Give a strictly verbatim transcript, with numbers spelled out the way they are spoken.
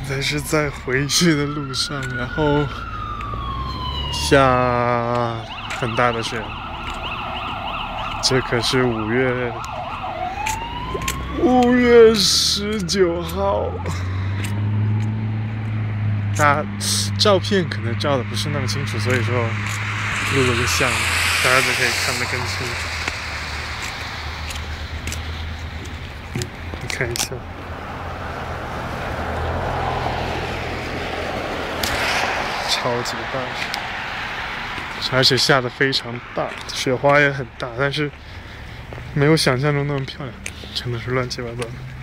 在是在回去的路上，然后下很大的雪。这可是五月五月十九号，大家照片可能照的不是那么清楚，所以说录了个像，大家就可以看得更清楚。你看一下。超级大雪，而且下得非常大，雪花也很大，但是没有想象中那么漂亮，真的是乱七八糟的。